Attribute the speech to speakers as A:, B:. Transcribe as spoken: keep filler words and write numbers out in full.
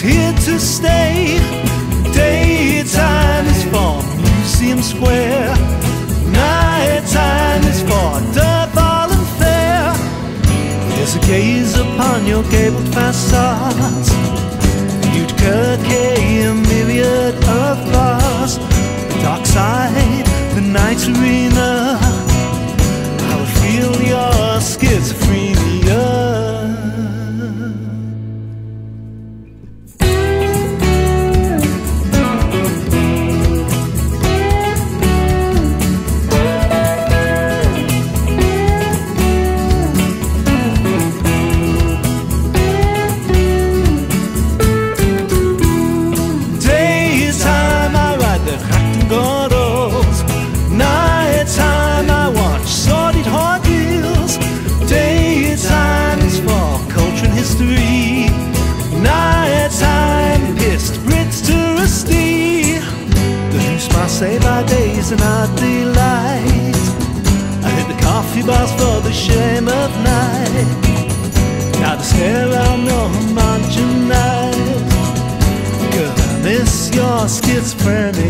A: here to stay. Daytime is for Museum Square. Nighttime is for Durval and Fair. As I gaze upon your gabled facades, Utica Quay, a myriad of bars, the dark side, the night's arena, I will feel your schizophrenia. Nighttime I watch sordid ordeals. Daytime is for culture and history. Nighttime pissed Brits to rusty. The Hoos Marseille by days and our delight. I hit the coffee bars for the shame of night. Now the stare out no homogenized. Girl, I miss your schizophrenia.